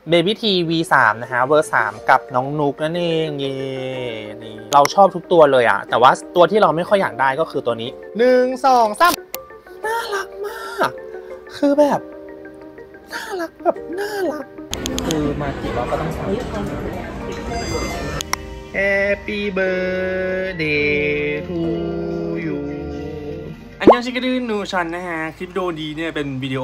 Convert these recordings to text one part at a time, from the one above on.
Baby T V3 นะฮะเวอร์3กับน้องนุกนั่นเองเย่นี่เราชอบทุกตัวเลยอะแต่ว่าตัวที่เราไม่ค่อยอยากได้ก็คือตัวนี้1 2 3น่ารักมากคือแบบน่ารักแบบน่ารักคือมากี่รอบก็ต้องสั่ง Happy birthday to you อันยังชิคกี้นูชันนะฮะคลิปวิดีโอนี้เนี่ยเป็นวิดีโอ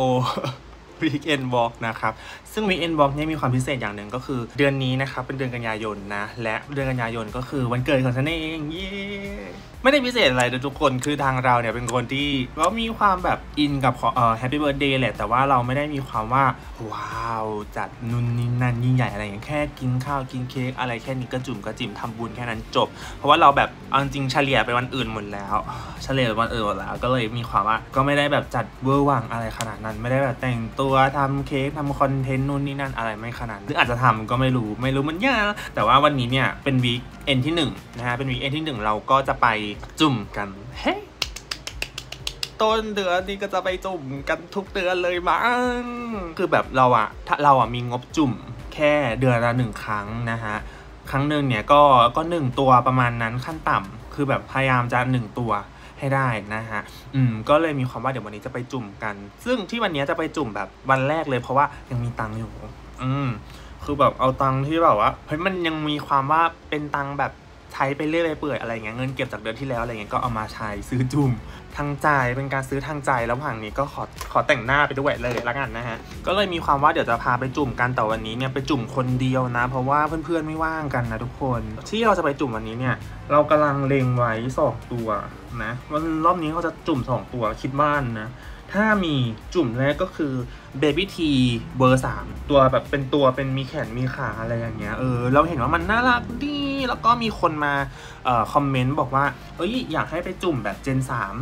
Weekend Vlog นะครับซึ่ง Weekend Vlog เนี่ยมีความพิเศษอย่างหนึ่งก็คือเดือนนี้นะครับเป็นเดือนกันยายนนะและเดือนกันยายนก็คือวันเกิดของฉันเองเย้ไม่ได้พิเศษอะไรนะทุกคนคือทางเราเนี่ยเป็นคนที่ก็มีความแบบอินกับHappy Birthday แหละแต่ว่าเราไม่ได้มีความว่าว้าวจัดนู่นนี่นั่นยิ่งใหญ่อะไรอย่างแค่กินข้าวกินเค้กอะไรแค่นี้ก็จุ่มก็จิ๋มทำบุญแค่นั้นจบเพราะว่าเราแบบเอาจริงเฉลี่ยไปวันอื่นหมดแล้วเฉลี่ยไปวันอื่นหมดแล้วก็เลยมีความว่าก็ไม่ได้แบบจัดเวอร์วังอะไรขนาดนั้นไม่ได้แบบแต่งตัวทำเค้กทำคอนเทนต์นู่นนี่นั่นอะไรไม่ขนาดหรืออาจจะทำก็ไม่รู้มันยากแต่ว่าวันนี้เนี่ยเป็นวีคเอนที่1นะฮะเป็นวีคเอนที่1เราก็จะไปจุ่มกันเฮ้ต้นเดือนนี้ก็จะไปจุ่มกันทุกเดือนเลยมั้งคือแบบเราอะมีงบจุ่มแค่เดือนละ1 ครั้งนะฮะครั้งหนึ่งเนี่ยก็1 ตัวประมาณนั้นขั้นต่ำคือแบบพยายามจะ1 ตัวให้ได้นะฮะก็เลยมีความว่าเดี๋ยววันนี้จะไปจุ่มกันซึ่งที่วันนี้จะไปจุ่มแบบวันแรกเลยเพราะว่ายังมีตังค์อยู่คือแบบเอาตังค์ที่แบบว่าเฮ้ยมันยังมีความว่าเป็นตังค์แบบใช้ไปเรื่อยไปเปื่อยอะไรเงี้ยเงินเก็บจากเดือนที่แล้วอะไรเงี้ยก็เอามาใช้ซื้อจุ่มทางใจเป็นการซื้อทางใจแล้วผ่านนี้ก็ขอแต่งหน้าไปด้วยเลยละกันนะฮะก็เลยมีความว่าเดี๋ยวจะพาไปจุ่มกันแต่วันนี้เนี่ยไปจุ่มคนเดียวนะเพราะว่าเพื่อนๆไม่ว่างกันนะทุกคนที่เราจะไปจุ่มวันนี้เนี่ยเรากำลังเล็งไว้2 ตัวนะวันรอบนี้เขาจะจุ่ม2 ตัวคิดว่านะถ้ามีจุ่มแรกก็คือ Baby T เบอร์3ตัวแบบเป็นตัวเป็นมีแขนมีขาอะไรอย่างเงี้ยเราเห็นว่ามันน่ารักดีแล้วก็มีคนมาคอมเมนต์บอกว่าอยากให้ไปจุ่มแบบ Gen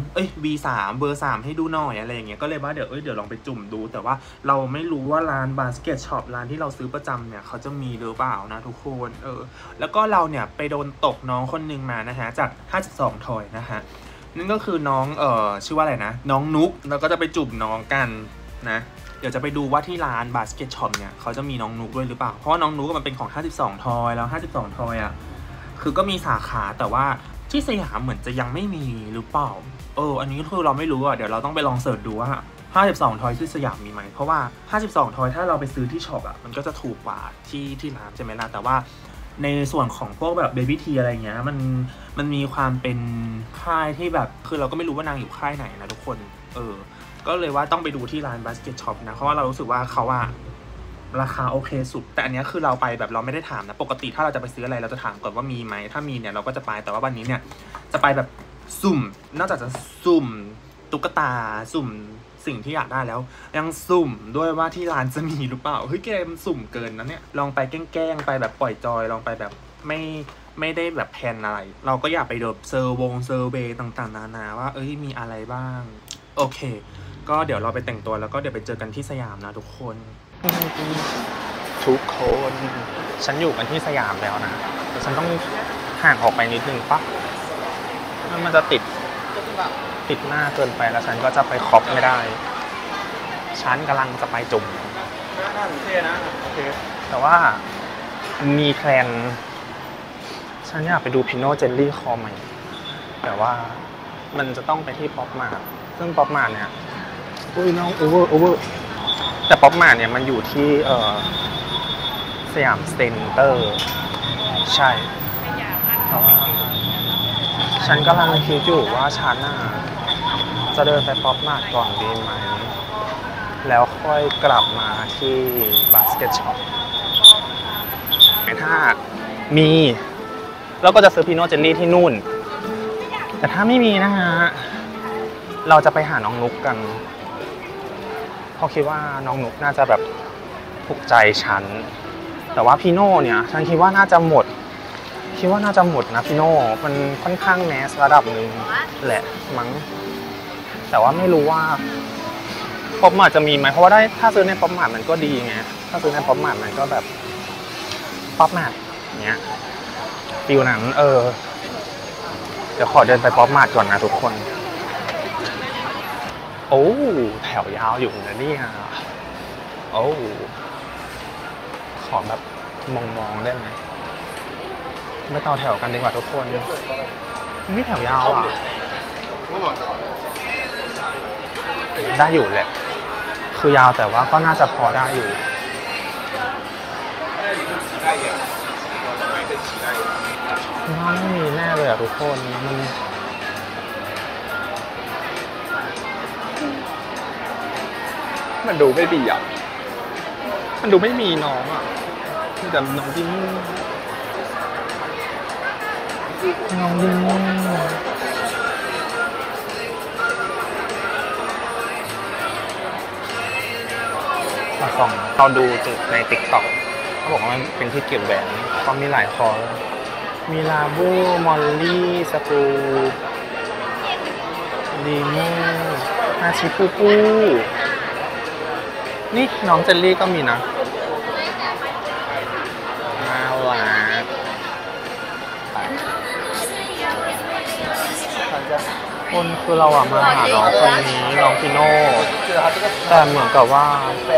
3 V3 เบอร์3ให้ดูหน่อยอะไรอย่างเงี้ยก็เลยว่าเดี๋ยวลองไปจุ่มดูแต่ว่าเราไม่รู้ว่าร้าน Basket Shop ร้านที่เราซื้อประจำเนี่ยเขาจะมีหรือเปล่านะทุกคนแล้วก็เราเนี่ยไปโดนตกน้องคนนึงมานะฮะจาก52 ทอยนะฮะนั่นก็คือน้องชื่อว่าอะไรนะน้องนุ๊กเราก็จะไปจุ่มน้องกันนะเดี๋ยวจะไปดูว่าที่ร้าน Basket Shop เนี่ยเขาจะมีน้องนุ๊กด้วยหรือเปล่าเพราะว่าน้องนุ๊กมันเป็นของ52 ทอยแล้ว52 ทอยอ่ะคือก็มีสาขาแต่ว่าที่สยามเหมือนจะยังไม่มีหรือเปล่าอันนี้คือเราไม่รู้อ่ะเดี๋ยวเราต้องไปลองเสิร์ชดูว่า52 ทอยที่สยามมีไหมเพราะว่า52 ทอยถ้าเราไปซื้อที่ช็อปอ่ะมันก็จะถูกกว่าที่ร้านใช่ไหมล่ะแต่ว่าในส่วนของพวกแบบ Baby T อะไรเงี้ยมันมีความเป็นค่ายที่แบบคือเราก็ไม่รู้ว่านางอยู่ค่ายไหนนะทุกคนก็เลยว่าต้องไปดูที่ร้าน Basket Shop นะเพราะว่าเรารู้สึกว่าเขาราคาโอเคสุดแต่อันนี้คือเราไปแบบเราไม่ได้ถามนะปกติถ้าเราจะไปซื้ออะไรเราจะถามก่อนว่ามีไหมถ้ามีเนี่ยเราก็จะไปแต่ว่าวันนี้เนี่ยจะไปแบบสุ่มนอกจากจะสุ่มตุ๊กตาสุ่มสิ่งที่อยากได้แล้วยังสุ่มด้วยว่าที่ร้านจะมีหรือเปล่าเฮ้ยเกมสุ่มเกินนะเนี่ยลองไปแกล้งไปแบบปล่อยจอยลองไปแบบไม่ได้แบบแพนอะไรเราก็อยากไปดูเซอร์เวย์ต่างๆนานาว่ามีอะไรบ้างโอเคก็เดี๋ยวเราไปแต่งตัวแล้วก็เดี๋ยวไปเจอกันที่สยามนะทุกคนฉันอยู่กันที่สยามแล้วนะแต่ฉันต้องห่างออกไปนิดนึงปะมันจะติดหน้าเกินไปแล้วฉันก็จะไปครอปไม่ได้ฉันกำลังจะไปจุ่มโอเคแต่ว่ามีแพลนฉันอยากไปดูพิโน่เจลลี่คอใหม่แต่ว่ามันจะต้องไปที่ป๊อปมาร์ทซึ่งป๊อปมาร์ทเนี่ยน้องโอเวอร์แต่ป๊อปมาร์ทเนี่ยมันอยู่ที่สยามเซ็นเตอร์ใช่แต่ว่าฉันกำลังคิดอยู่ว่าฉันจะเดินไปป๊อปมาร์ทก่อนดีไหมแล้วค่อยกลับมาที่ Basket Shop ถ้ามีเราก็จะซื้อพีโน่เจลลี่ที่นู่นแต่ถ้าไม่มีนะฮะเราจะไปหาน้องนุ๊กกันเพราะคิดว่าน้องนุ๊กน่าจะแบบถูกใจฉันแต่ว่าพีโน่เนี่ยฉันคิดว่าน่าจะหมดนะพีโน่มันค่อนข้างแมสระดับหนึ่งแหละมั้งแต่ว่าไม่รู้ว่าป๊อปมาร์ทจะมีไหมเพราะว่าถ้าซื้อในป๊อปมาร์ทมันก็ดีไงถ้าซื้อในป๊อปมาร์ทมันก็แบบป๊อปมาร์ทเนี้ยฟิลนั้นเดี๋ยวขอเดินไปป๊อปมาร์ทก่อนนะทุกคนโอ้แถวยาวอยู่นะเนี่ยโอ้อแบบมองได้ไหมไม่ต่อแถวกันดีกว่าทุกคนนี่แถวยาวอ่ะได้อยู่แหละคือยาวแต่ว่าก็น่าจะพอได้อยู่ว่าไม่มีแน่เลยอ่ะทุกคนมันดูไม่ดีอ่ะมันดูไม่มีน้องอ่ะแต่น้องจริงน้องจริงมาส่องเราดูจุดใน TikTok เขาบอกว่ามันเป็นที่เก็บแหวนเขามีหลายคอมีลาบูมอลลี่สปูดีโมอาชิปูปูนี่น้องเจลลี่ก็มีนะน่ารักคนคือเราอะมาหาน้องคนนี้น้องพิโน่แต่เหมือนกับว่า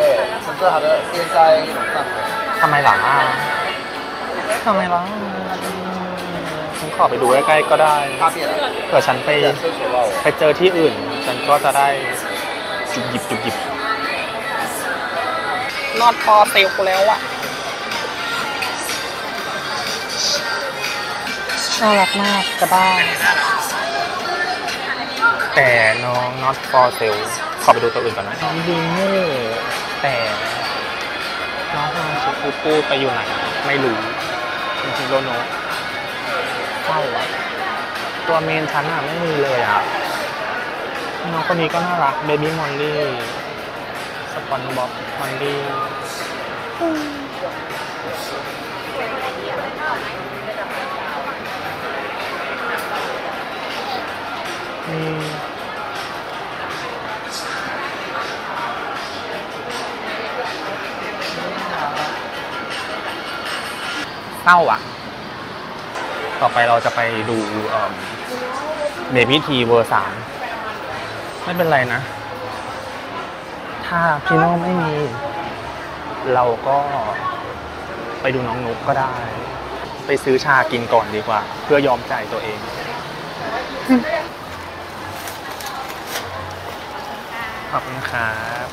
ทำไมหลังอ่ะทำไมหลังฉันขอไปดูใกล้ๆก็ได้เผื่อฉันไปเจอที่อื่นฉันก็จะได้จุบหยิบนอดคอเตลแล้วอ่ะน่ารักมากจะบ้าแต่น้อง not for sale ขอไปดูตัวอื่นก่อนนะน้องดีโม่แต่น้องฮาชิปูปูไปอยู่ไหนไม่รู้จริงๆโดโนะเศร้าอ่ะตัวเมนชั้นอ่ะไม่มีเลยอ่ะน้องคนนี้ก็น่ารักเบบี้มอลลี่สปอนบ็อบมอลลี่เศร้าอ่ะต่อไปเราจะไปดูเบบี้ทีเวอร์3ไม่เป็นไรนะถ้าพี่โน่ไม่มีเราก็ไปดูน้องนุ๊กก็ได้ไปซื้อชากินก่อนดีกว่าเพื่อยอมใจตัวเองขอบคุณครับ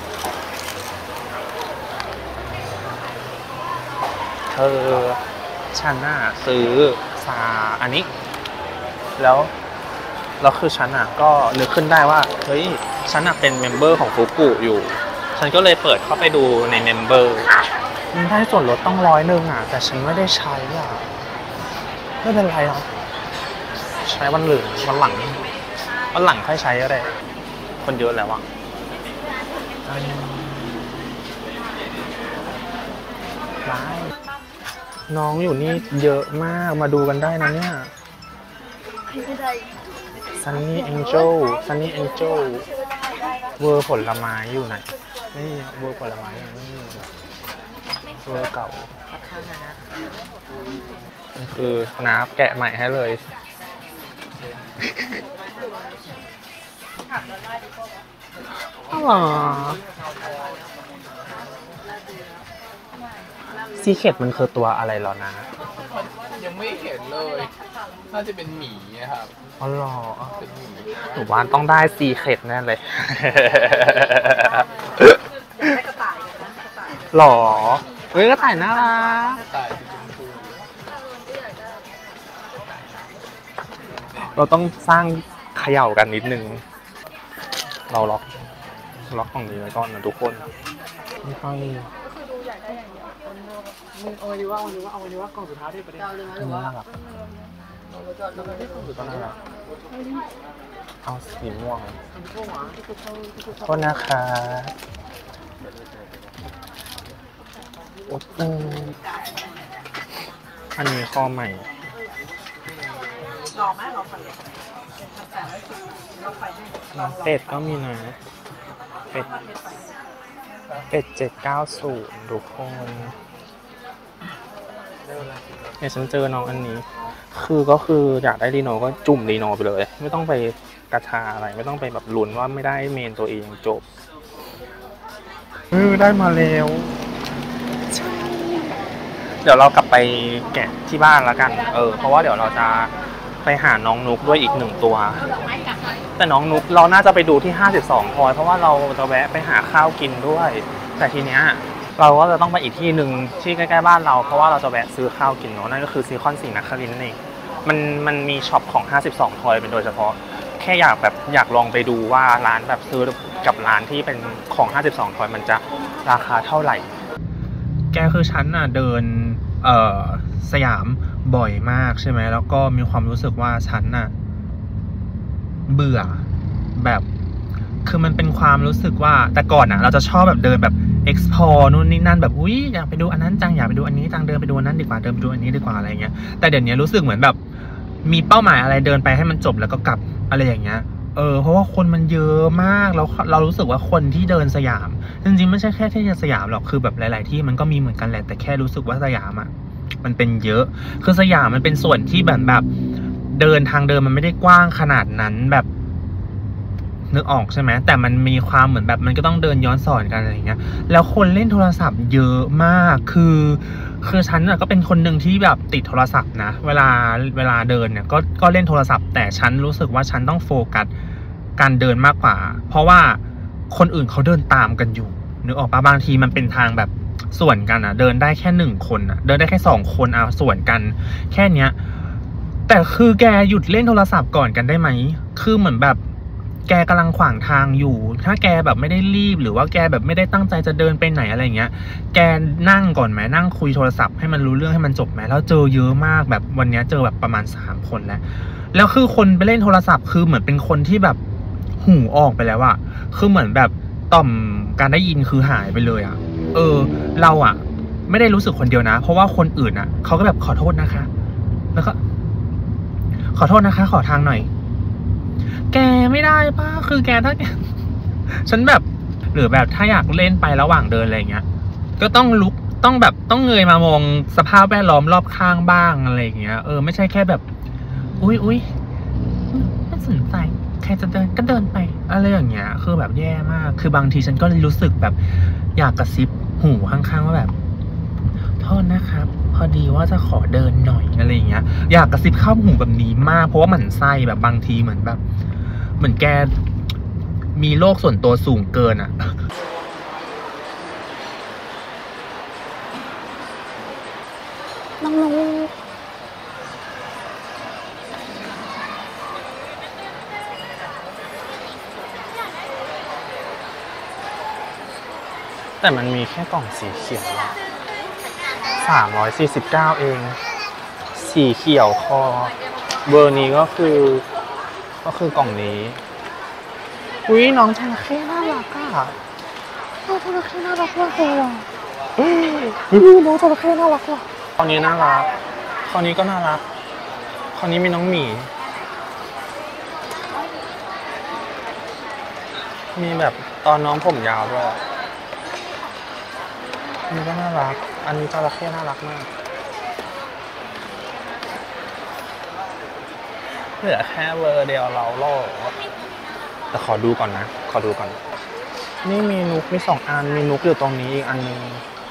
ฉันน่ะซื้ออันนี้แล้วคือฉันน่ะก็นึกขึ้นได้ว่าเฮ้ยฉันน่ะเป็นเมมเบอร์ของฟุกุอยู่ฉันก็เลยเปิดเข้าไปดูในเมมเบอร์มันได้ส่วนลดต้อง100อ่ะแต่ฉันไม่ได้ใช้อ่ะไม่เป็นไรหรอกใช้วันหลังค่อยใช้ก็ได้คนเยอะแล้วอ่ะร้ายน้องอยู่นี่เยอะมากมาดูกันได้นะเนี่ยซันนี่แองเจิลเวอร์ผลไม้อยู่ไหนนี่เวอร์ผลไม้นี่เวอร์เก่าคือน้าแกะใหม่ให้เลยอ๋อซีเคทมันคือตัวอะไรหรอนะยังไม่เห็นเลยน่าจะเป็นหมีครับอ๋อหรอเป็นหมีหนูว่าต้องได้ซีเคทแน่เลยหรอเฮ้ยก็ถ่ายน่ารักเราต้องสร้างเขย่ากันนิดนึงเราล็อกของนี้ไว้ก่อนนะทุกคนไม่ค่อยเอาดีว่ากล่องสุดท้ายที่ประเด็นน่ารักเอาสีม่วงโทษนะคะอันนี้ข้อใหม่เป็ดก็มีนะเป็ด790ทุกคนเนี่ยฉันเจอน้องอันนี้ก็คืออยากได้รีโนก็จุ่มรีโนไปเลยไม่ต้องไปกระชาอะไรไม่ต้องไปแบบลุ้นว่าไม่ได้เมนตัวเองจบได้มาแล้วเดี๋ยวเรากลับไปแกะที่บ้านแล้วกันเพราะว่าเดี๋ยวเราจะไปหาน้องนุกด้วยอีก1ตัวแต่น้องนุกเราน่าจะไปดูที่52 ทอยเพราะว่าเราจะแวะไปหาข้าวกินด้วยแต่ทีเนี้ยเราก็จะต้องไปอีกที่หนึ่งที่ใกล้ๆบ้านเราเพราะว่าเราจะแวะซื้อข้าวกินเนาะนั่นก็คือซีคอนศรีนครินทร์นั่นเองมันมีช็อปของ52 ทอยเป็นโดยเฉพาะแค่อยากลองไปดูว่าร้านแบบซื้อกับร้านที่เป็นของ52 ทอยมันจะราคาเท่าไหร่แกคือฉันน่ะเดินสยามบ่อยมากใช่ไหมแล้วก็มีความรู้สึกว่าฉันน่ะเบื่อแบบคือมันเป็นความรู้สึกว่าแต่ก่อนน่ะเราจะชอบแบบเดินแบบ explore นู่นนี่นั่นแบบอุ๊ยอยากไปดูอันนั้นจังอยากไปดูอันนี้จังเดินไปดูอันนั้นดีกว่าเดินไปดูอันนี้ดีกว่าอะไรเงี้ยแต่เดี๋ยวนี้รู้สึกเหมือนแบบมีเป้าหมายอะไรเดินไปให้มันจบแล้วก็กลับอะไรอย่างเงี้ยเพราะว่าคนมันเยอะมากแล้วเรารู้สึกว่าคนที่เดินสยามจริงๆไม่ใช่แค่ที่สยามหรอกคือแบบหลายๆที่มันก็มีเหมือนกันแหละแต่แค่รู้สึกว่าสยามอ่ะมันเป็นเยอะคือสยามมันเป็นส่วนที่แบบเดินทางเดินมันไม่ได้กว้างขนาดนั้นแบบนึกออกใช่ไหมแต่มันมีความเหมือนแบบมันก็ต้องเดินย้อนสอนกันอะไรอย่างเงี้ยแล้วคนเล่นโทรศัพท์เยอะมากคือฉันน่ะก็เป็นคนหนึ่งที่แบบติดโทรศัพท์นะเวลาเดินเนี่ยก็เล่นโทรศัพท์แต่ฉันรู้สึกว่าฉันต้องโฟกัสการเดินมากกว่าเพราะว่าคนอื่นเขาเดินตามกันอยู่นึกออกปะบางทีมันเป็นทางแบบส่วนกันอ่ะเดินได้แค่1 คนอ่ะเดินได้แค่2 คนเอาส่วนกันแค่เนี้ยแต่คือแกหยุดเล่นโทรศัพท์ก่อนกันได้ไหมคือเหมือนแบบแกกำลังขวางทางอยู่ถ้าแกแบบไม่ได้รีบหรือว่าแกแบบไม่ได้ตั้งใจจะเดินไปไหนอะไรเงี้ยแกนั่งก่อนไหมนั่งคุยโทรศัพท์ให้มันรู้เรื่องให้มันจบไหมแล้วเจอเยอะมากแบบวันนี้เจอแบบประมาณ3 คนแล้วคือคนไปเล่นโทรศัพท์คือเหมือนเป็นคนที่แบบหูออกไปแล้วอะคือเหมือนแบบต่อมการได้ยินคือหายไปเลยอะเราอะไม่ได้รู้สึกคนเดียวนะเพราะว่าคนอื่นอะเขาก็แบบขอโทษนะคะแล้วก็ขอโทษนะคะขอทางหน่อยแกไม่ได้ป่ะคือแกถ้าฉันแบบหรือแบบถ้าอยากเล่นไประหว่างเดินอะไรเงี้ยก็ต้องลุกต้องเงยมามองสภาพแวดล้อมรอบข้างบ้างอะไรเงี้ยไม่ใช่แค่แบบอุ้ยไม่สนใจใครจะเดินก็เดินไปอะไรอย่างเงี้ยคือแบบแย่มากคือบางทีฉันก็รู้สึกแบบอยากกระซิบหูข้างๆว่าแบบโทษนะครับพอดีว่าจะขอเดินหน่อยอะไรอย่างเงี้ยอยากกระซิบข้างหูแบบนี้มากเพราะว่าหมั่นไส้แบบบางทีเหมือนแกมีโลกส่วนตัวสูงเกินอ่ะน้องแต่มันมีแค่กล่องสีเขียว349เองสีเขียวคอเบอร์นี้ก็คือกล่องนี้อุ้ยน้องจระเข้น่ารักอ่ะน้องจระเข้น่ารักมากเลยอ่ะน้องจระเข้น่ารักว่ะคราวนี้น่ารักคราวนี้ก็น่ารักคราวนี้มีน้องหมีมีแบบตอนน้องผมยาวด้วยอันนี้ก็น่ารักอันนี้จระเข้น่ารักมากเหลือแค่เบอร์เดียวเราโลกแต่ขอดูก่อนนะนี่มีนุกมี2 อันมีนุกอยู่ตรงนี้อีกอันนึง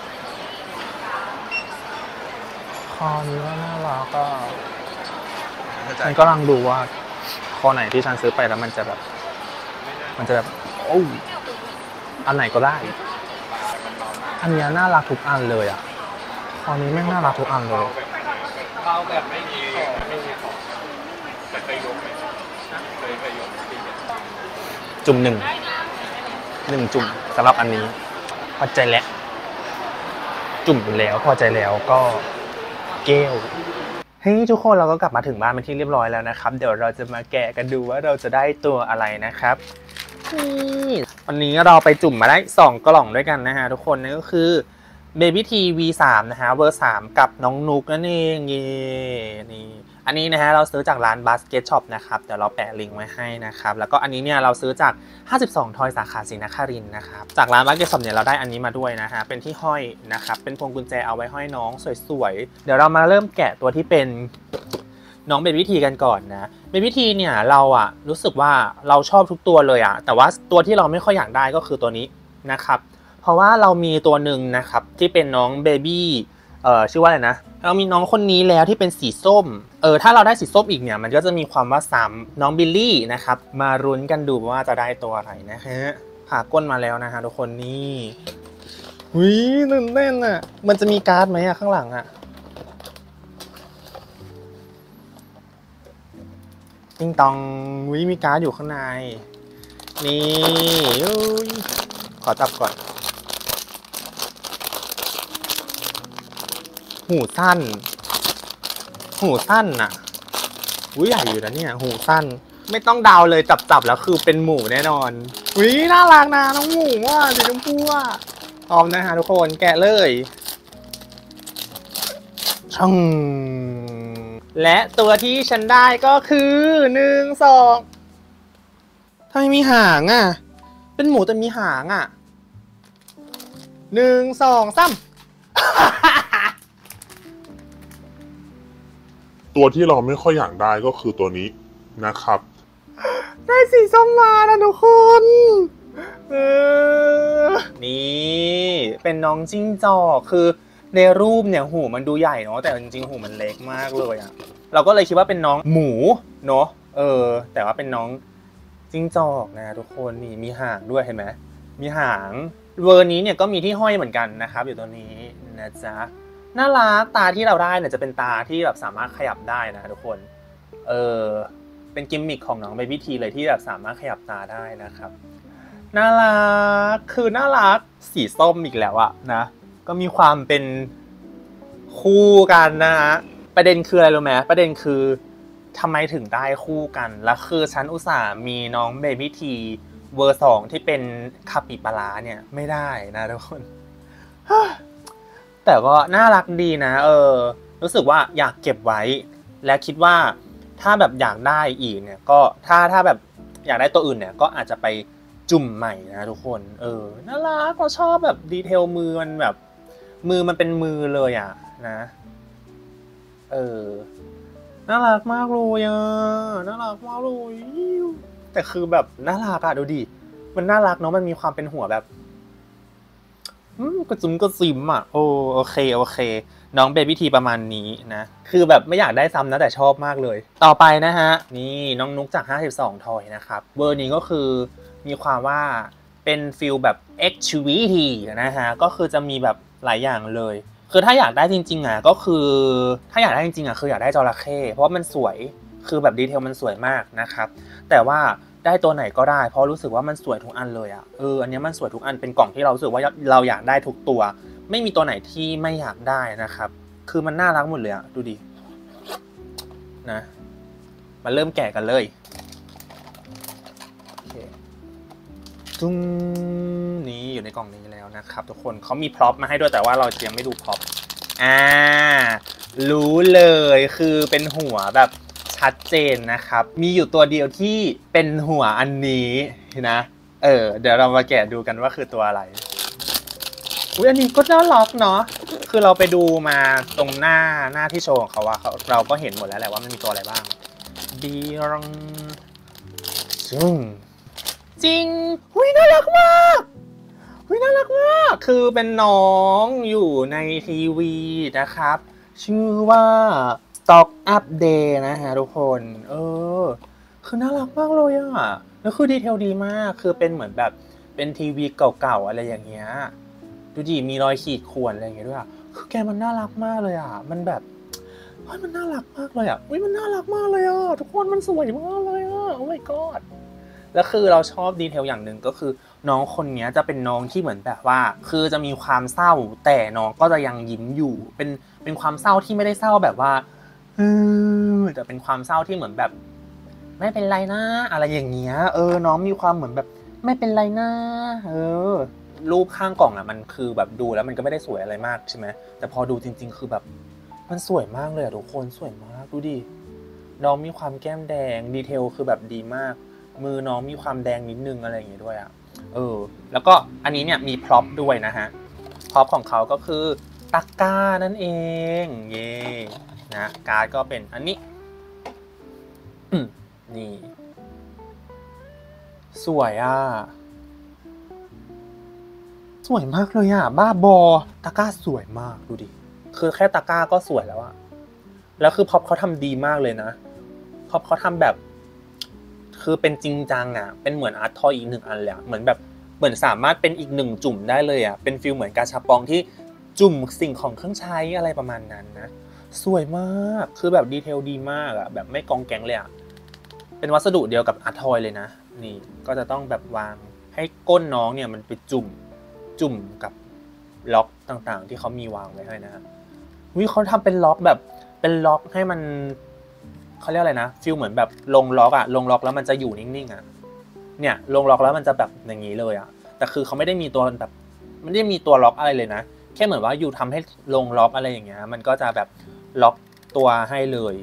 คอนี้ก็น่ารักก็ฉันก็กำลังดูว่าคอไหนที่ฉันซื้อไปแล้วมันจะแบบโอ้อันไหนก็ได้อันนี้น่ารักทุกอันเลยอ่ะคอนี้แม่งน่ารักทุกอันเลยเราแบบไม่มีของแต่เคยยกไหมเคยยกจุ่ม1จุ่มสำหรับอันนี้พอใจแล้วจุ่มแล้วพอใจแล้วก็เกลเฮ้ยทุกคนเราก็กลับมาถึงบ้านเป็นที่เรียบร้อยแล้วนะครับเดี๋ยวเราจะมาแกะกันดูว่าเราจะได้ตัวอะไรนะครับนี่วันนี้เราไปจุ่มมาได้2 กล่องด้วยกันนะฮะทุกคนนั่นก็คือ Baby T V3 นะฮะเวอร์3กับน้องนุกนั่นเองนี่อันนี้นะฮะเราซื้อจากร้าน Basket Shop นะครับเดี๋ยวเราแปะลิงก์ไว้ให้นะครับแล้วก็อันนี้เนี่ยเราซื้อจาก52 ทอยสาขาศรีนครินทร์นะครับจากร้าน Basket Shop เนี่ยเราได้อันนี้มาด้วยนะฮะเป็นที่ห้อยนะครับเป็นพวงกุญแจเอาไว้ห้อยน้องสวยๆเดี๋ยวเรามาเริ่มแกะตัวที่เป็นน้องเบบี้ทีกันก่อนนะเบบี้ทีเนี่ยเราอะรู้สึกว่าเราชอบทุกตัวเลยอะแต่ว่าตัวที่เราไม่ค่อยอยากได้ก็คือตัวนี้นะครับเพราะว่าเรามีตัวหนึ่งนะครับที่เป็นน้องเบบี้ชื่อว่าอะไรนะเรามีน้องคนนี้แล้วที่เป็นสีส้มถ้าเราได้สีส้มอีกเนี่ยมันก็จะมีความว่าซ้ำน้องบิลลี่นะครับมารุ้นกันดูว่าจะได้ตัวอะไรนะฮะผ่าก้นมาแล้วนะฮะทุกคนนี่หุยตื่นเต้นอ่ะมันจะมีการ์ดไหมอ่ะข้างหลังอ่ะติ้งตองหุยมีการ์ดอยู่ข้างในนี่ขอจับก่อนหูสั้นน่ะอุ้ยใหญ่อยู่นะเนี่ยหูสั้นไม่ต้องเดาเลยจับแล้วคือเป็นหมูแน่นอนอุ้ยน่ารักนะน้องหมูอ่ะสีชมพูอ่ะพร้อมนะฮะทุกคนแกะเลยช่องและตัวที่ฉันได้ก็คือ1 2ทำไมมีหางอ่ะเป็นหมูแต่มีหางอ่ะ1 2 3 ตัวที่เราไม่ค่อยอยากได้ก็คือตัวนี้นะครับได้สีส้มมานะทุกคนนี่เป็นน้องจิ้งจอกคือในรูปเนี่ยหูมันดูใหญ่เนาะแต่จริงๆหูมันเล็กมากเลยอะเราก็เลยคิดว่าเป็นน้องหมูเนาะแต่ว่าเป็นน้องจิ้งจอกนะทุกคนนี่มีหางด้วยเห็นไหมมีหางเวอร์นี้เนี่ยก็มีที่ห้อยเหมือนกันนะครับอยู่ตัวนี้นะจ๊ะน่ารักตาที่เราได้เนี่ยจะเป็นตาที่แบบสามารถขยับได้นะทุกคนเป็นกิมมิคของน้องเบบี้ทีเลยที่แบบสามารถขยับตาได้นะครับน่ารักคือน่ารักสีส้มอีกแล้วอะนะก็มีความเป็นคู่กันนะฮะประเด็นคืออะไรรู้ไหมประเด็นคือทำไมถึงได้คู่กันแล้วคือฉันอุตส่าห์มีน้องเบบี้ทีเวอร์2ที่เป็นคาปิบาร่าเนี่ยไม่ได้นะทุกคนแต่ก็น่ารักดีนะรู้สึกว่าอยากเก็บไว้และคิดว่าถ้าแบบอยากได้อีกเนี่ยก็ถ้าแบบอยากได้ตัวอื่นเนี่ยก็อาจจะไปจุ่มใหม่นะทุกคนน่ารักเราชอบแบบดีเทลมือมันแบบมือมันเป็นมือเลยอ่ะนะน่ารักมากเลยอ่ะน่ารักมากเลยแต่คือแบบน่ารักอ่ะดูดิมันน่ารักเนาะมันมีความเป็นหัวแบบกระจุ้มกระซิมอ่ะโอเคน้องเบบี้ทีประมาณนี้นะคือแบบไม่อยากได้ซ้ำนะแต่ชอบมากเลยต่อไปนะฮะนี่น้องนุ๊กจาก52ทอยนะครับเวอร์นี้ก็คือมีความว่าเป็นฟิลแบบ activity นะฮะก็คือจะมีแบบหลายอย่างเลยคือถ้าอยากได้จริงๆอ่ะก็คือถ้าอยากได้จริงๆอ่ะคืออยากได้จระเข้เพราะมันสวยคือแบบดีเทลมันสวยมากนะครับแต่ว่าได้ตัวไหนก็ได้เพราะรู้สึกว่ามันสวยทุกอันเลยอ่ะอันนี้มันสวยทุกอันเป็นกล่องที่เรารู้สึกว่าเราอยากได้ทุกตัวไม่มีตัวไหนที่ไม่อยากได้นะครับคือมันน่ารักหมดเลยอ่ะดูดินะมาเริ่มแกะกันเลยโอเคจุ้งนี้อยู่ในกล่องนี้แล้วนะครับทุกคนเขามีพร็อพมาให้ด้วยแต่ว่าเรายังไม่ดูพร็อพรู้เลยคือเป็นหัวแบบชัดเจนนะครับมีอยู่ตัวเดียวที่เป็นหัวอันนี้นะเดี๋ยวเรามาแกะดูกันว่าคือตัวอะไรอันนี้ก็น่ารักเนาะคือเราไปดูมาตรงหน้าที่โชว์ของเขาว่าเราก็เห็นหมดแล้วแหละว่ามันมีตัวอะไรบ้างบีรังจริงน่ารักมากน่ารักมากคือเป็นน้องอยู่ในทีวีนะครับชื่อว่า Stock Up Day นะฮะทุกคนคือน่ารักมากเลยอ่ะแล้วคือดีเทลดีมากคือเป็นเหมือนแบบเป็นทีวีเก่าๆอะไรอย่างเงี้ยดูดิมีรอยขีดข่วนอะไรอย่างเงี้ยด้วยอ่ะคือแกมันน่ารักมากเลยอ่ะมันแบบมันน่ารักมากเลยอ่ะมันน่ารักมากเลยอ่ะทุกคนมันสวยมากเลยอ่ะโอ้ my god แล้วคือเราชอบดีเทลอย่างหนึ่งก็คือน้องคนนี้จะเป็นน้องที่เหมือนแบบว่าคือจะมีความเศร้าแต่น้องก็จะยังยิ้มอยู่เป็นความเศร้าที่ไม่ได้เศร้าแบบว่าแต่เป็นความเศร้าที่เหมือนแบบไม่เป็นไรนะอะไรอย่างเงี้ยน้องมีความเหมือนแบบไม่เป็นไรนะรูปข้างกล่องอ่ะมันคือแบบดูแล้วมันก็ไม่ได้สวยอะไรมากใช่ไหมแต่พอดูจริงๆคือแบบมันสวยมากเลยอะทุกคนสวยมากดูดิน้องมีความแก้มแดงดีเทลคือแบบดีมากมือน้องมีความแดงนิดนึงอะไรอย่างเงี้ยด้วยอ่ะแล้วก็อันนี้เนี่ยมีพร็อพด้วยนะฮะพร็อพของเขาก็คือตะกร้านั่นเองเย่นะการ์ดก็เป็นอันนี้นี่สวยอ่ะสวยมากเลยอ่ะบ้าบอตะกร้าสวยมากดูดิคือแค่ตะกร้าก็สวยแล้วอะแล้วคือพ็อปเขาทำดีมากเลยนะพ็อปเขาทำแบบคือเป็นจริงจังอะเป็นเหมือนอาร์ตทอยอีก1 อันเลยเหมือนสามารถเป็นอีก1 จุ่มได้เลยอะเป็นฟิลเหมือนกาชาปองที่จุ่มสิ่งของเครื่องใช้อะไรประมาณนั้นนะสวยมากคือแบบดีเทลดีมากอะแบบไม่กองแก๊งเลยอะเป็นวัสดุเดียวกับอาร์ตทอยเลยนะนี่ก็จะต้องแบบวางให้ก้นน้องเนี่ยมันไปจุ่มกับล็อกต่างๆที่เขามีวางไว้ให้นะเขาทำเป็นล็อกแบบเป็นล็อกให้มันเขาเรียกอะไรนะฟิลเหมือนแบบลงล็อกแล้วมันจะอยู่นิ่งๆอะเนี่ยลงล็อกแล้วมันจะแบบอย่างนี้เลยอะแต่คือเขาไม่ได้มีตัวแบบไม่ได้มีตัวล็อกอะไรเลยนะแค่เหมือนว่าอยู่ทำให้ลงล็อกอะไรอย่างเงี้ยมันก็จะแบบล็อกตัวให้เลย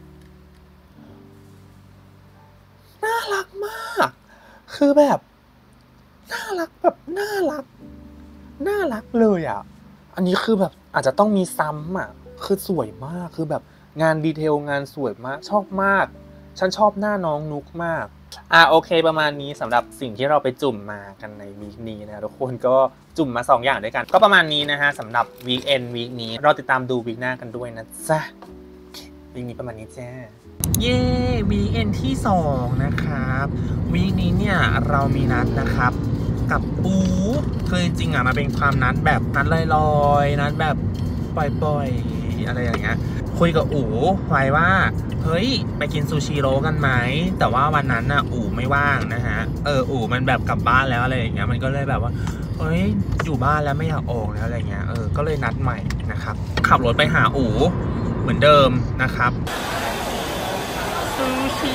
น่ารักมากคือแบบน่ารักแบบน่ารักเลยอ่ะอันนี้คือแบบอาจจะต้องมีซ้ำอ่ะคือสวยมากคือแบบงานดีเทลงานสวยมากชอบมากฉันชอบหน้าน้องนุกมากโอเคประมาณนี้สำหรับสิ่งที่เราไปจุ่มมากันในวีคนี้นะทุกคนก็จุ่มมา2 อย่างด้วยกันก็ประมาณนี้นะฮะสำหรับวีคนี้เราติดตามดูวีคหน้ากันด้วยนะจ๊ะวีคนี้ประมาณนี้จ้าเย้วีคที่2นะครับวีคนี้เนี่ยเรามีนัดนะครับกับอูคือจริงๆมันเป็นความนัดแบบนัดลอยๆนัดแบบปล่อยๆอะไรอย่างเงี้ยคุยกับอูไว้ว่าเฮ้ยไปกินซูชิโร่กันไหมแต่ว่าวันนั้นน่ะอูไม่ว่างนะฮะอูมันแบบกลับบ้านแล้วอะไรอย่างเงี้ยมันก็เลยแบบว่าเฮ้ยอยู่บ้านแล้วไม่อยากออกแล้วอะไรเงี้ยก็เลยนัดใหม่นะครับขับรถไปหาอูเหมือนเดิมนะครับซูชิ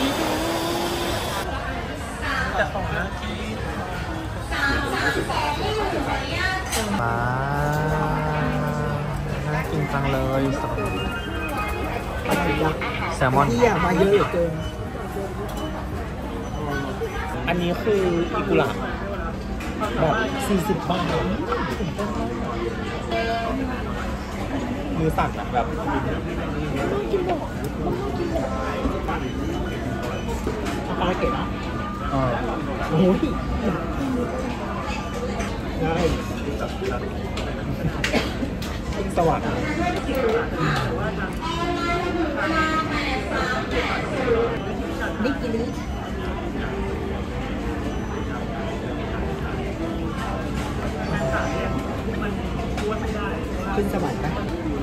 แต่ของน่ากินน่ากินจังเลยแซลมอนที่มาเยอะเหลือเกินอันนี้คืออิกุระแบบ40 บาทมือสั่นแบบปลาเก๋นะโอ้ยได้สวัสดีนิกกี้ลิขึ้นสวรรค์ไหม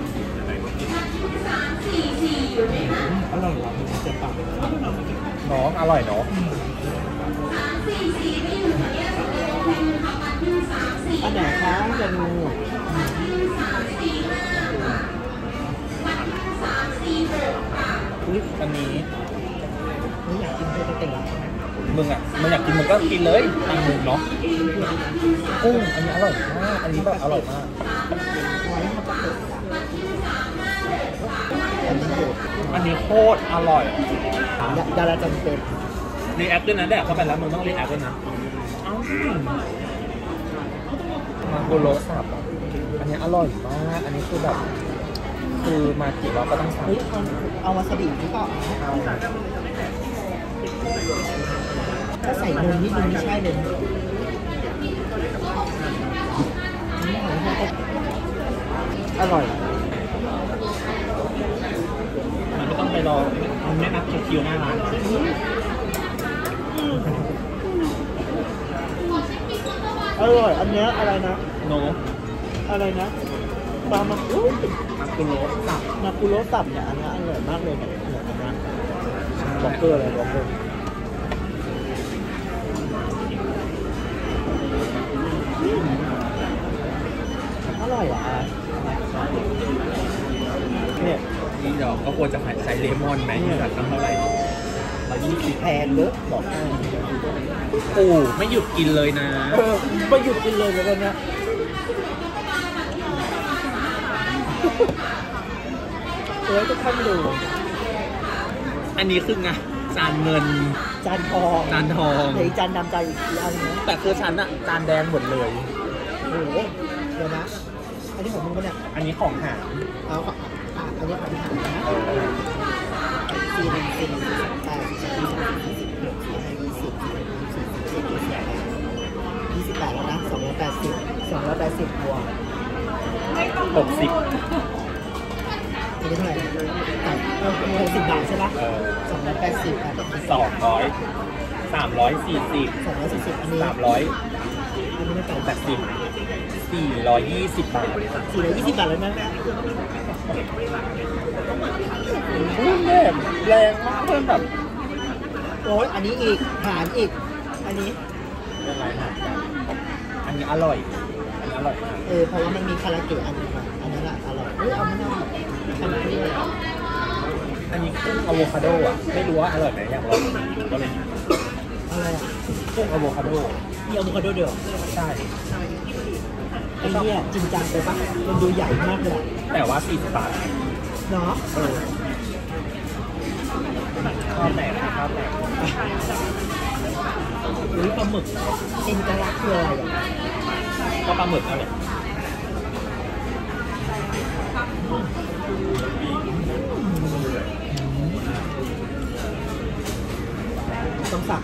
อร่อยหรอมันจะปังน้องอร่อยเนาะอันไหนคะจะดูอันนี้มึงอยากกินเธอจะเต็มมึงอ่ะมันอยากกินมึงก็กินเลยตามมึงเนาะกุ้งอันนี้อร่อยมากอันนี้แบบอร่อยมากอันนี้โคตรอร่อยดาราจำเป็นรีแอคด้วยนะแดกเข้าไปแล้วมึงต้องรีแอคด้วยนะมาโกโรสับอันนี้อร่อยมากอันนี้คือแบบคือมากี่รอบก็ต้องสั่งเอาวาซาบิหรือเปล่าถ้าใส่นมนิดนึงไม่ใช่เลยอร่อยมันไม่ต้องไปรอมันไม่นับคิวหน้าร้านอร่อยอันนี้อะไรนะโนอะไรนะปลามากุโรสับเนี่ยอันนี้อร่อยมากเลยแบบเหมือนกันนะบ็อกเกอร์อะไรบ็อกเกอร์อร่อยอ่ะเนี่ยนี่ดอกก็ควรจะใส่เลมอนไหมแบบตั้งเท่าไหร่120แพงเยอะบอกให้ไม่หยุดกินเลยนะไม่หยุดกินเลยแล้วเนี่ยจะทำดูอันนี้คือไงจานเงินจานทองในจานดำจานอีกอันนึงแต่คือฉันอะจานแดงหมดเลยโอ้โหเดี๋ยวนะอันนี้ของมึงปะเนี่ยอันนี้ของหางเอาอันนี้ของหางนะ28แล้วนะ280บวก60 นี้เท่าไหร่60 บาทใช่ปะ280 บาท 200 340 240อันนี้ 300 อันนี้ไม่แปด 80 420 บาท 420 บาทเลยนะแม่เพิ่มแบบแรงมากเพิ่มแบบโอ้ยอันนี้อีกหารอีกอันนี้อะไรนะอันนี้อร่อยอันนี้อร่อยเพราะว่ามันมีคาราเกะอันนึงอันนั้นแหละอร่อยเอามะนาวทำด้วยอันนี้กุ้งอะโวคาโดอ่ะไม่รู้ว่าอร่อยไหมอยากลองก็เลยอะไรอ่ะกุ้งอะโวคาโดมีอะโวคาโดเดียวใช่ไอ้เนี่ยจริงจังไปปะมันดูใหญ่มากเลยแต่ว่า40 บาทเนาะชอบแตกชอบแตกอุ้ยปลาหมึกเอ็นกะลักคืออะไรอ่ะก็ปลาหมึกนั่นแหละต้องสั่ง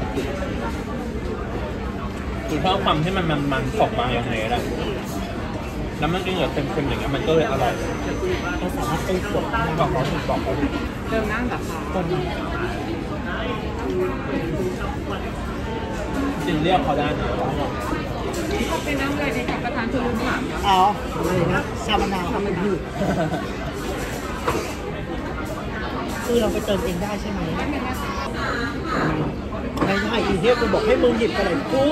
คือชอบความที่มันของมายองเนสอะแล้วมันกินกับเค็มๆอย่างเงี้ยมันก็เลยอร่อยเราสามารถไปกดบอกเขาถูกบอกเขาถูกเริ่มนั่งแบบคนจริงเรียกเขาได้นะไปนั่งเลยในกับประธานชมรมถามอ๋ออะไรนะชามะนาวทำเป็นพืชคือเราไปเติมเองได้ใช่ไหมไม่ใช่อีเทียบกูบอกให้มึงหยิบกระไรกู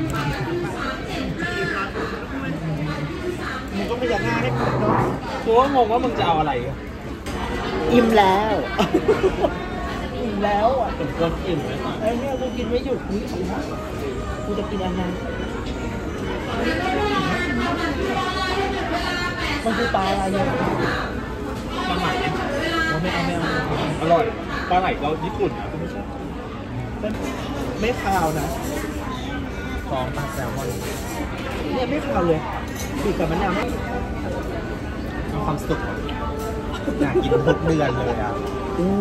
มึงก็ไม่อยากง่ายให้ผมเนาะกูก็งงว่ามึงจะเอาอะไรอิ่มแล้ว อิ่มแล้วอ่ะเป็นคนอิ่มไหมไอ้เนี่ยกูกินไม่หยุดนี่กูจะกินอันนั้นมันคือปลาอะไรเนี่ยปลาไหลไม่เอาอร่อยปลาไหลเราญี่ปุ่นนะไม่ใช่ไม่คาวนะฟองปลาแซลมอนเนี่ยไม่คาวเลยติดกับมะนาวไม่มีความสุขอยากกินทุกเดือนเลยอ่ะโอ้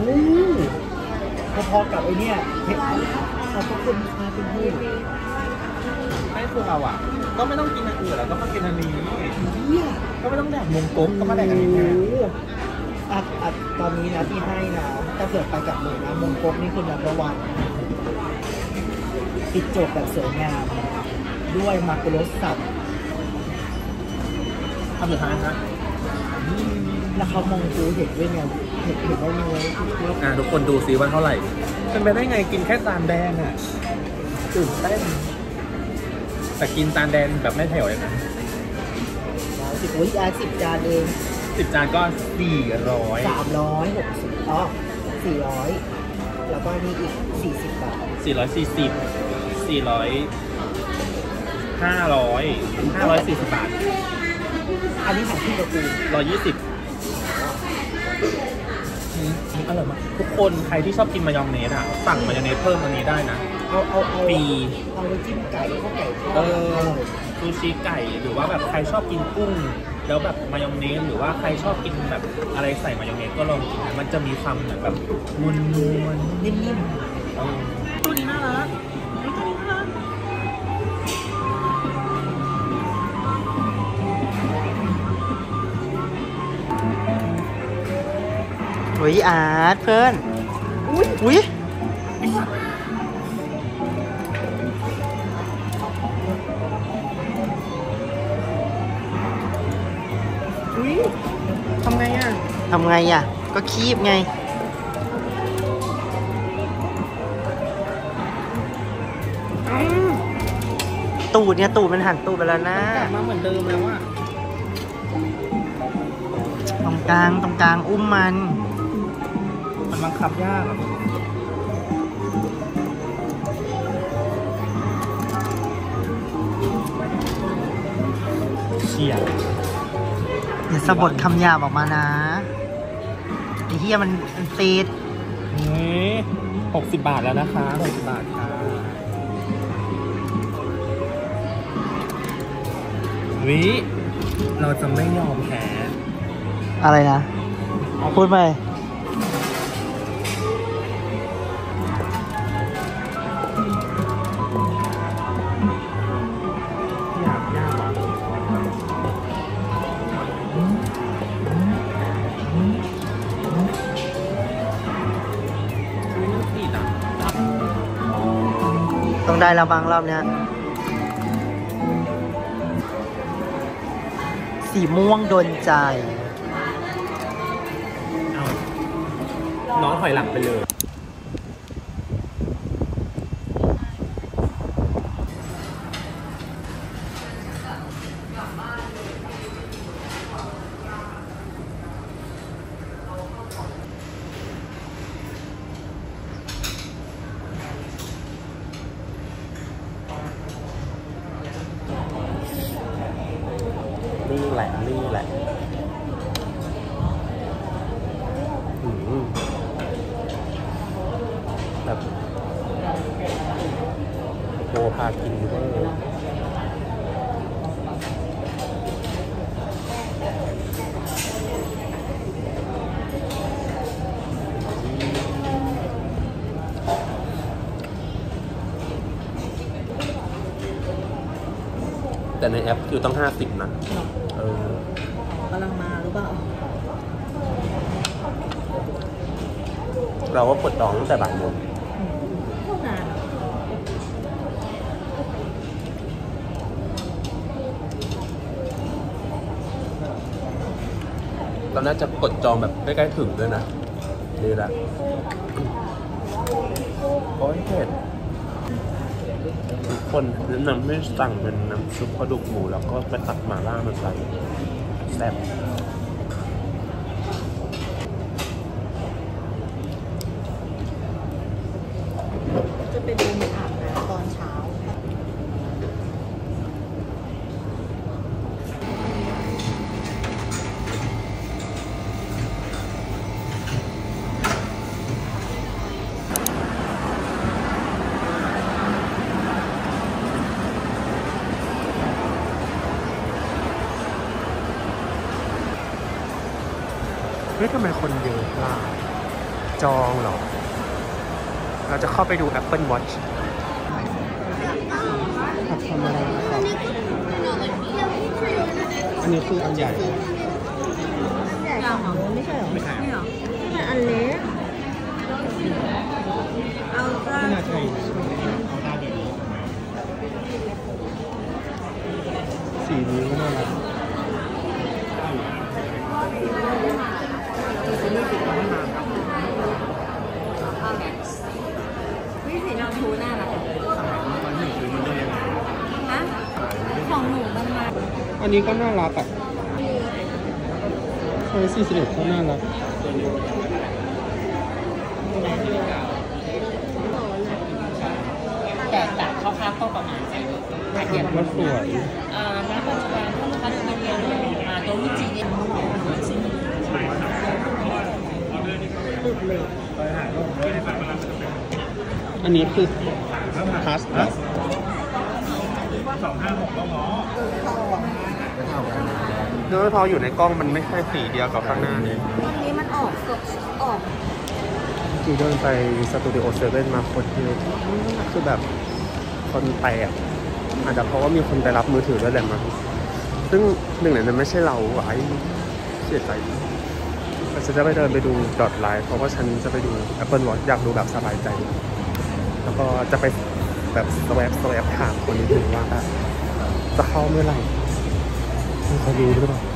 พอๆกับไอ้เนี่ยเห็ดขอบคุณค่ะคุณพี่ไม่คือเราอ่ะก็ไม่ต้องกินอันอื่นแล้วก็มากินอันนี้เฮียก็ไม่ต้องแดกมงกุ๊กก็มาแดกอันนี้แทนอัดตอนนี้นะที่ให้นะถ้าเกิดไปกับเลยนะมงกุฎนี่คือนัมเบอร์วันปิดจบแบบสวยงาม ด้วยมากุโรสสับทำสุดท้ายฮะแล้วเขามองดูเห็นด้วยไงเห็นได้ยังไงทุกคนดูซิว่าเท่าไหร่เป็นไปได้ไงกินแค่จานแดงอ่ะตื่นเต้นแต่กินจานแดงแบบไม่แถวเลยนะ 10 วิ10 จานเอง 10 จานก็400 360400แล้วก็นี่อีก40 บาท 440 400 540 บาทอันนี้ของพี่กับกู 120อร่อยมากทุกคนใครที่ชอบกินมายองเนสอ่ะสั่งมายองเนสเพิ่มอันนี้ได้นะเอาฟรีเอาไว้จิ้มไก่ข้าวไก่ทอดซูชิไก่หรือว่าแบบใครชอบกินกุ้ง แล้วแบบมายองเนสหรือว่าใครชอบกินแบบอะไรใส่มายองเนสก็ลองกินนะมันจะมีความเหมือนแบบนวลนิ่มๆตัวนี้น่ารักเฮ้ยอาร์ตเพื่อนอุ้ยทำไงอ่ะก็คีบไงตูดเนี่ยตูดมันหันตูดไปแล้วนะกลับมาเหมือนเดิมแล้วอ่ะตรงกลางอุ้มมันมันบังคับยากอ่ะเชี่ยอย่าสะบดคำหยาบออกมานะไอ้เหี้ยมันติดนี่60 บาทแล้วนะคะ60 บาทค่ะวิเราจะไม่ยอมแพ้อะไรนะพูดไปยากอ่ะต้องได้แล้วบางรอบเนี้ยสีม่วงโดนใจน้องถอยหลังไปเลยนี่แหละแบบโบพากินเวอร์แต่ในแอปคือต้อง50นะกำลังมาหรือเปล่าเราก็กดจองตั้งแต่บ่ายโมงเราน่าจะกดจองแบบใกล้ๆถึงด้วยนะดีละโอ้ยเผ็ดทุกคนแนะนำให้สั่งเป็นน้ำซุปกระดูกหมูแล้วก็ไปตักหม่าล่ามันใส่แซ่บจะไปดูมันอาบน้ำตอนเช้าเฮ้ยทำไมคนเยอะล่ะจองเหรอ เราจะเข้าไปดู Apple Watch ทำอะไรครับอันนี้คืออันใหญ่ใหญ่ของไม่ใช่หรอไม่ใช่ไม่หรอมันอันเล็กเอาก็ไม่น่าใช่สีนี้ก็น่ารักวิสีน้ำพูน่ารักฮะของหนูมันมาอันนี้ก็น่ารักอ่ะไซส์41ก็น่ารักแต่ตัดคร่าวๆก็ประมาณ8เดือนก็สวยณปัจจุบันถ้าดูเรียนตัววิจิเนี่ยอันนี้คือพาสต้าเนื้อทออยู่ในกล้องมันไม่ใช่สีเดียวกับข้างหน้านี้ตอนนี้มันออกสดออกคือเดินไปสตูดิโอเซเว่นมาคนเยอะคือแบบคนแตกอาจจะเพราะว่ามีคนไปรับมือถือด้วยแหละมั้งซึ่งหนึ่งในนั้นไม่ใช่เราไอ้เสียใจแต่ฉันจะไปเดินไปดูดอทไลน์เพราะว่าฉันจะไปดู Apple Watch อยากดูแบบสบายใจแล้วก็จะไปแบบสแวปถามคนนี้ถึงว่าจะเข้าเมื่อไหร่เขารู้หรือเปล่า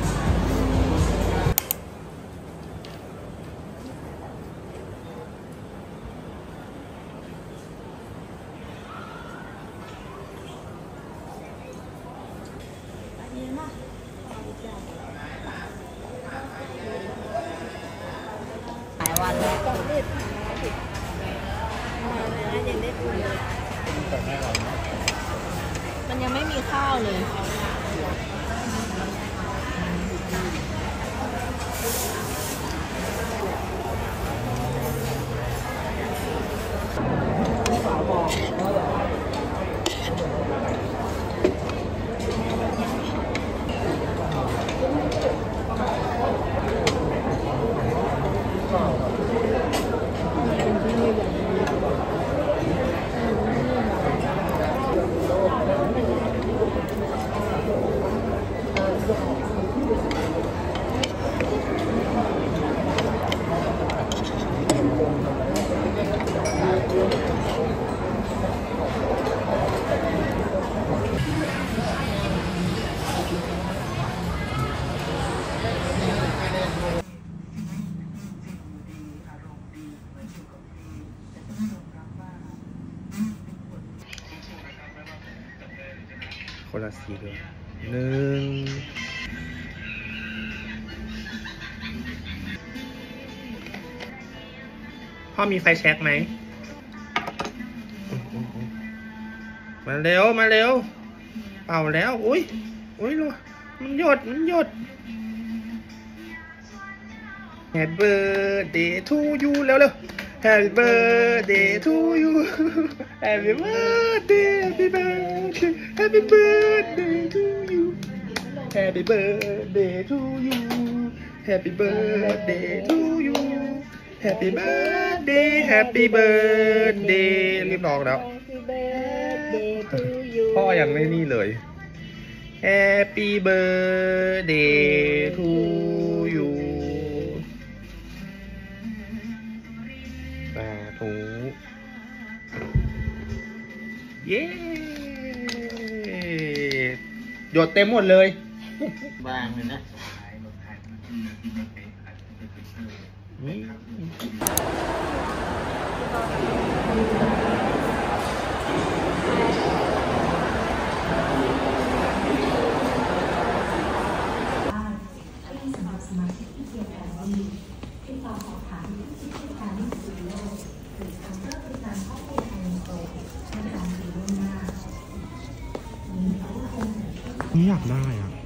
หลายวันแล้วก็รีบมาเลยนะยังได้คุยมันยังไม่มีข้าวเลยคนละสีด้วย1พ่อมีไฟแช็กไหมมาเร็วมาเร็วเป่าแล้วอุ้ยลูกมันหยดHappy birthday to you เร็วHappy birthday to you Happy birthday Happy birthday Happy birthday to you Happy birthday to you Happy birthday to you Happy birthday Happy birthday รีบร้องแล้วพ่อยังไม่นี่เลย Happy birthday to you สาธุเย้หยดเต็มหมดเลยบางเลยนะนี่อยากได้อ่ะ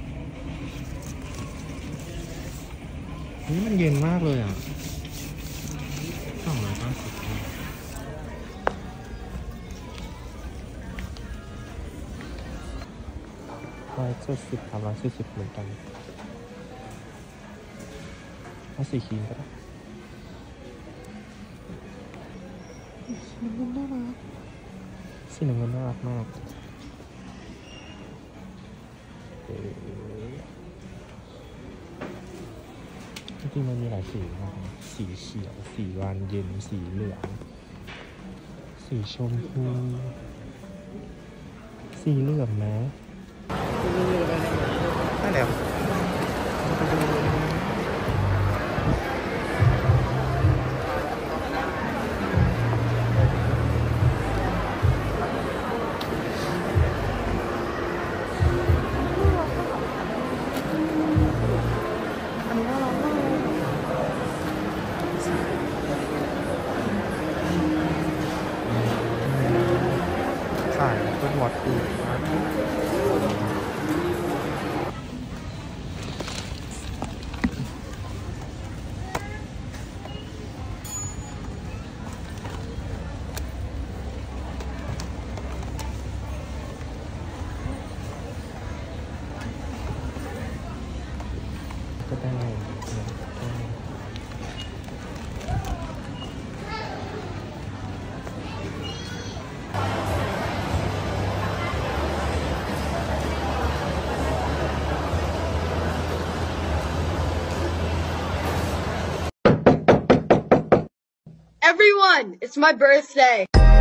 นี่มันเย็นมากเลยอ่ะ250 170 340เหมือนกันเอาสีครีมก็ได้สีน้ำเงินน่ารักมากจริงๆมันมีหลายสีมากสีเขียวสีวานเย็นสีเหลืองสีชมพูสีเหลืองนะได้แล้วขายต้นวัดอู่ก็ได้ Everyone, it's my birthday.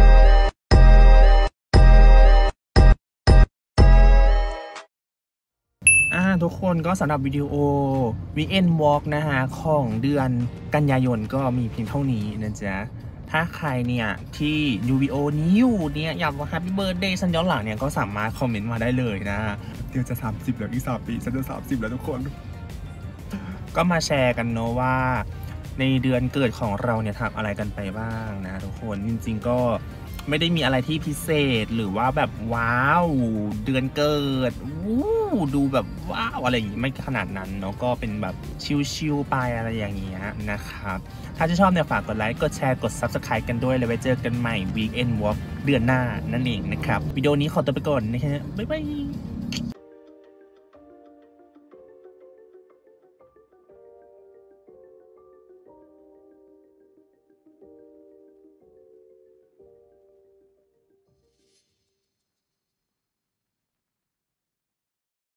ทุกคนก็สำหรับวิดีโอ Weekend Walk นะฮะของเดือนกันยายนก็มีเพียงเท่านี้นะจ๊ะถ้าใครเนี่ยที่ดูวิดีโอนี้อยู่เนี่ยอยากว่า Happy Birthday ฉันย้อนหลังเนี่ยก็สามารถคอมเมนต์มาได้เลยนะเดี๋ยวจะ30แล้วอีก3 ปีฉันจะ30แล้วทุกคนก็มาแชร์กันเนาะว่าในเดือนเกิดของเราเนี่ยทำอะไรกันไปบ้างนะทุกคนจริงๆก็ไม่ได้มีอะไรที่พิเศษหรือว่าแบบว้าวเดือนเกิดดูแบบว้าวอะไรอย่างงี้ไม่ขนาดนั้นเนาะก็เป็นแบบชิลๆไปอะไรอย่างเงี้ยนะครับถ้าจะชอบเนี่ยฝากกดไลค์กดแชร์กด Subscribe กันด้วยเลยไว้เจอกันใหม่ Weekend Walk เดือนหน้านั่นเองนะครับวิดีโอนี้ขอตัวไปก่อนนะฮะบ๊ายบาย